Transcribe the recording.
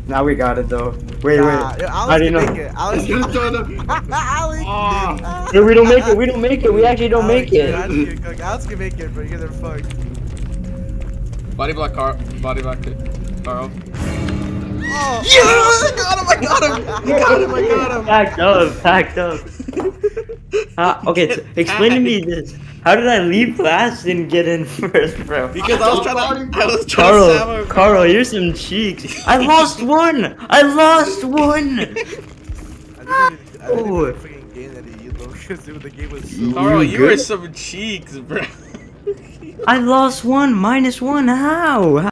Now we got it though. Wait, Nah, wait. Alex I didn't can know. make it. Alex Alex. Oh. No, we don't make it. We don't make it. We actually don't Alex, make it. Alex can make it, but you guys are fucked. Body block Carl. Body block Carl. Oh. Yes! I got him! I got him! I got him! I got him! Packed up. Packed up. Okay, so explain to me this. How did I leave last and get in first, bro? Because I was trying to stab him. Carl, here's some cheeks. I lost one. I lost one. I didn't even freaking game that you though, because the game was so. Carl, you were some cheeks, bro. I lost one. -1. How?